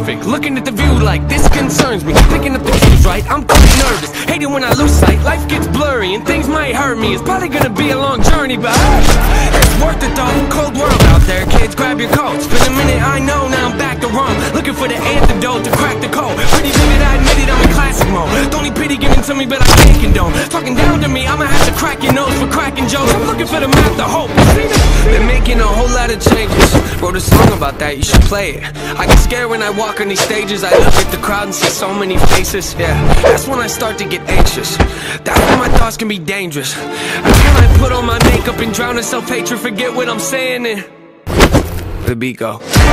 perfect. Looking at the view like this concerns me. Picking up the cues right, I'm quite nervous. Hating when I lose sight, life gets blurry and things might hurt me. It's probably gonna be a long journey, but it's worth it though. Cold world out there, kids, grab your coats. Been a minute, I know, now I'm back to Rome. Looking for the antidote to crack the code. Pretty vivid, I admit it, I'm in classic mode. Don't need pity given to me, but I can't condone. Talking down to me, I'ma have to crack your nose for cracking jokes. I'm looking for the map to hope. Been making a whole lot of changes. Wrote a song about that, you should play it. I get scared when I walk on these stages. I look at the crowd and see so many faces. Yeah, that's when I start to get anxious. That's when my thoughts can be dangerous. That's when I put on my makeup and drown in self-hatred. Forget what I'm saying and the beat go.